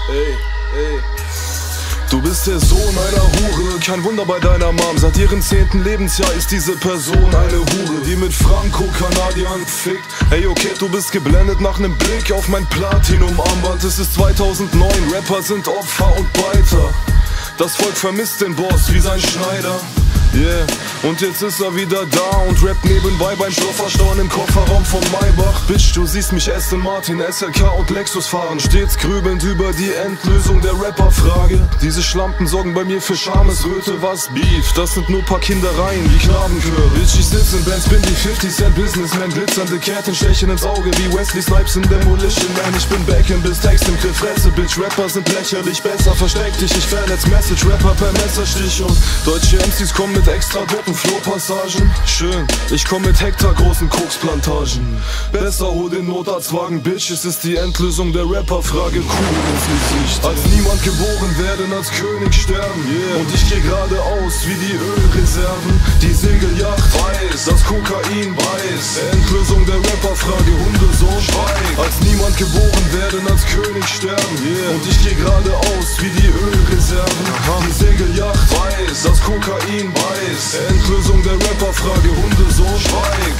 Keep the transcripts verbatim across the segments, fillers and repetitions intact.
ey, ey. Du bist der Sohn einer Hure, kein Wunder bei deiner Mom. Seit ihrem zehnten Lebensjahr ist diese Person eine Hure, die mit Franco-Kanadiern fickt. Ey, okay, du bist geblendet nach nem Blick auf mein Platinum-Armband. Es ist zweitausendneun, Rapper sind Opfer und Beiter. Das Volk vermisst den Boss wie sein Schneider. Yeah, und jetzt ist er wieder da und rappt nebenbei beim Stofferstauen im Kofferraum vom Maybach. Bitch, du siehst mich Aston Martin, S L K und Lexus fahren, stets grübelnd über die Endlösung der Rapper-Frage. Diese Schlampen sorgen bei mir für Schamesröte, was Beef? Das sind nur paar Kindereien wie Knabenchöre. Bitch, ich sitz in Bands, bin die fifty Cent Businessman, glitzernde Ketten stechen ins Auge wie Wesley Snipes in Demolition Man. Ich bin back in bis Text im Griff, Fresse, Bitch, Rapper sind lächerlich, besser versteck dich, ich vernetz Message, Rapper per Messerstich und deutsche M Cs kommen mit extra dopen Flow-Passagen. Schön, ich komm mit hektargroßen Koksplantagen. Besser hol den Notarztwagen, Bitch, es ist die Endlösung der Rapper-Frage. Kugel ins Gesicht. Als niemand geboren werden, als König sterben, yeah. Und ich geh geradeaus wie die Ölreserven. Die Segelyacht weiß, das Kokain weiß. Endlösung der Rapper-Frage, Hundesohn schweig. Als niemand geboren werden, als König sterben, yeah. Und ich geh geradeaus wie die Ölreserven. Die Segelyacht weiß, das Kokain weiß. Endlösung der Rapper-Frage, Hundesohn schweig.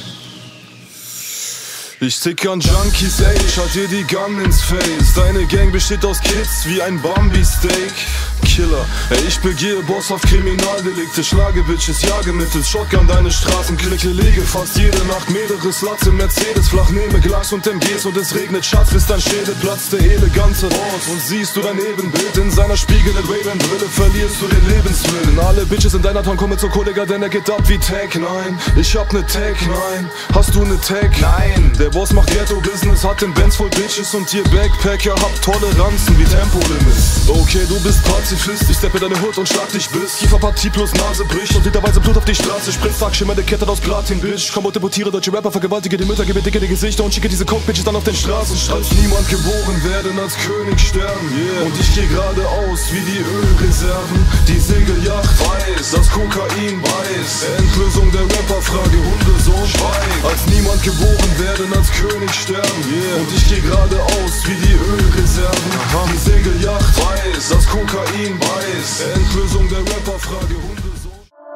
Ich tick an Junkies, ey, ich halt dir die Gun ins Face. Deine Gang besteht aus Kids wie ein Bambi-Steak. Killer, ey, ich begehe Boss auf Kriminaldelikte, schlage Bitches, jage mittels Shotgun deine Straßenklicke, lege fast jede Nacht mehrere Sluts im Mercedes, flach nehme Glas und M Gs und es regnet Schatz, bis dein Schädel platzt, der elegante Ort. Und siehst du dein Ebenbild in seiner spiegelnden Ray-Ban-Brille, verlierst du den Lebenswillen. Alle Bitches in deiner Town kommen zur Kollega, denn er geht ab wie Tag nein. Ich hab ne Tag nein, hast du ne Tag? Nein. Der Boss macht Ghetto-Business, hat den Benz voll Bitches und ihr Backpacker habt Toleranzen wie Tempolimit. Okay, du bist Pazifist, ich steppe deine Hut und schlag dich bis Kieferpartie plus Nase bricht und literweise Blut auf die Straße spritzt. Sag schimmernde Kette aus Platin, Bitch. Komm und deportiere deutsche Rapper, vergewaltige die Mütter, gebe dicke die Gesichter und schicke diese Coke-Bitches dann auf den Straßenstrand. Als niemand geboren werden, als König sterben, yeah. Und ich geh geradeaus wie die Ölreserven. Die Segelyacht weiß, das Kokain weiß. Endlösung der Rapper-Frage, Hundesohn schweig. Als niemand geboren werden, als König sterben, yeah. Und ich geh geradeaus wie die Ölreserven. Die Segelyacht weiß, das Kokain weiß. Endlösung der Rapper-Frage, Hundesohn.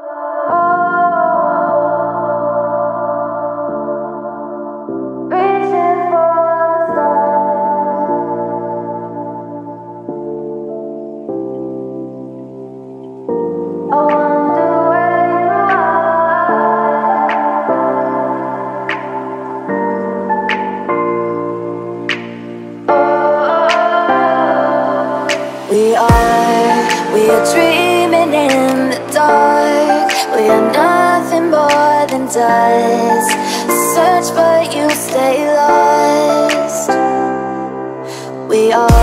We are, we are dreaming in the dark. We are nothing more than dust. Search but you stay lost. We are